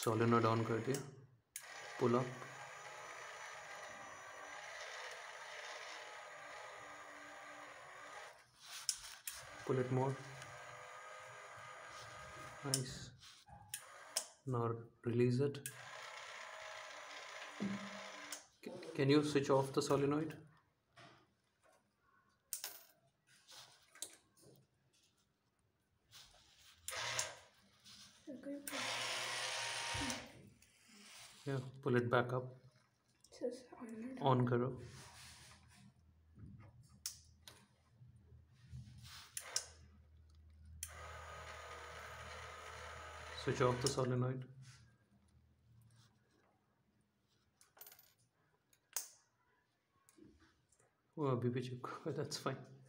Solenoid on कर दिया. Pull up. Pull it more. Nice. Now release it. Can you switch off the solenoid? Yeah, pull it back up. On करो. Switch off the solenoid. वो अभी भी चिपका हुआ है, that's fine.